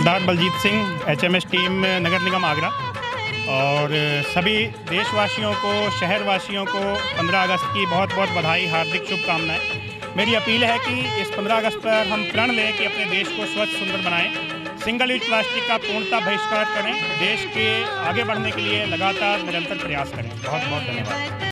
सरदार Baljeet Singh, HMS team, Nagar Nigam Agra. और सभी देशवासियों को, शहरवासियों को 15 अगस्त की बहुत बहुत बधाई, हार्दिक शुभकामनाएं। मेरी अपील है कि इस 15 अगस्त पर हम प्रण लें कि अपने देश को स्वच्छ सुंदर बनाएं, सिंगल यूज प्लास्टिक का पूर्णतः बहिष्कार करें, देश के आगे बढ़ने के लिए लगातार निरंतर प्रयास करें। बहुत बहुत धन्यवाद।